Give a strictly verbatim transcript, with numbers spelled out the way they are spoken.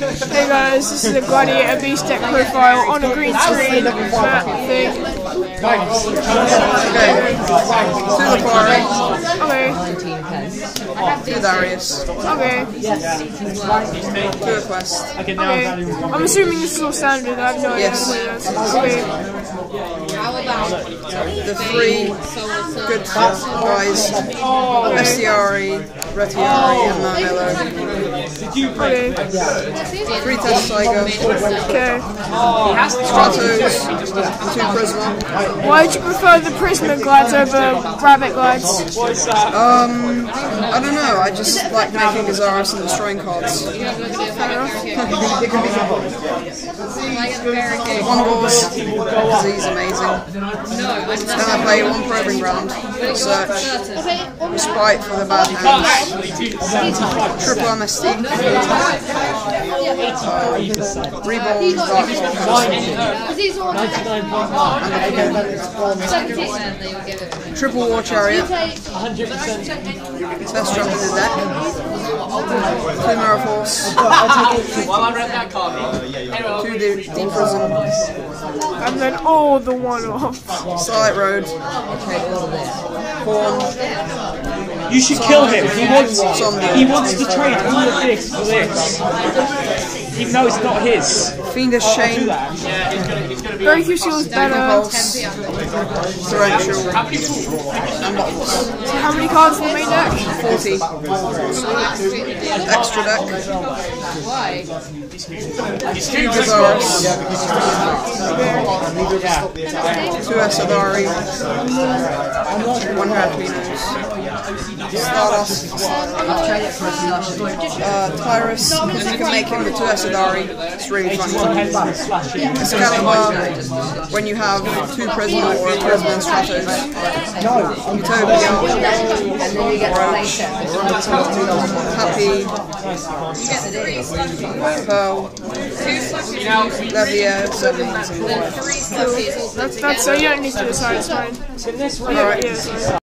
Hey guys, this is a Gladiator beast deck profile on a green screen map thing. Okay, to the quarry. Okay. To Darius. Okay. To the quest. Okay. I'm assuming this is all standard, I have no idea Yes. how to play this. Okay. The three good guys. Estiari, Retiari, and Marmello. Okay. Three Test Tiger. Okay. Stratos, and two Prisma. Why would you prefer the Prisma glides over rabbit glides? Um, I don't know, I just like making Gazaris and destroying cards. One boss, because he's amazing. Then I play one probing ground, search, respite for the bad hands, triple M S T, uh, reborn, dark and triple war chariot, best jump in the deck, two mirror force, two deep, deep prison, And then all the one-off. Starlight Road, Horn. You should kill him. He wants. Zombie. He wants to trade all of this for this, even though it's not his. Fiendish Chain, Very few skills better. Pulse, Torrential, and Bottles. So how many cards in the main deck? forty. Extra deck. Two Gazaris. Two Esadari. One Hadlinos. Stardust. Uh, Tyrus, because you can make him with two Esadari. It's really funny. Excalibur, when you have two Prisma or a Prisma and Stratos. Utopia, Roach, Happy, Pearl, Gladiator, Sevens, and Void. That's, that's so you don't need to decide, it's fine. It's in this one. Yeah, yeah, sorry.